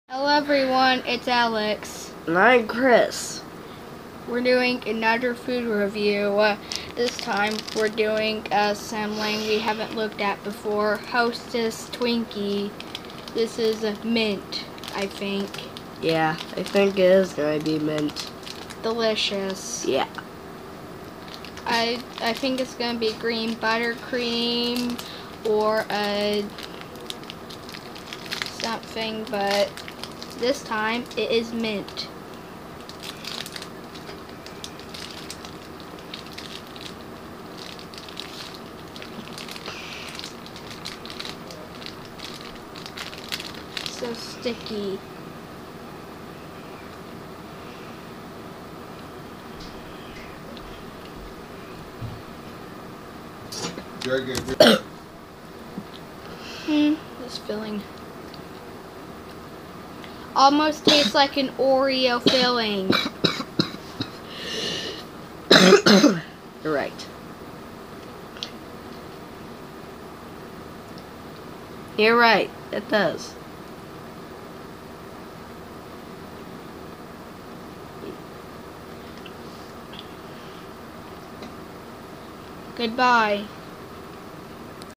Hello everyone, it's Alex. And I'm Chris. We're doing another food review. This time we're doing something we haven't looked at before. Hostess Twinkie. This is a mint, I think. Yeah, I think it is gonna be mint. Delicious. Yeah. I think it's gonna be green buttercream or something, but this time it is mint. So sticky. This filling almost tastes like an Oreo filling. You're right. You're right. It does. Goodbye.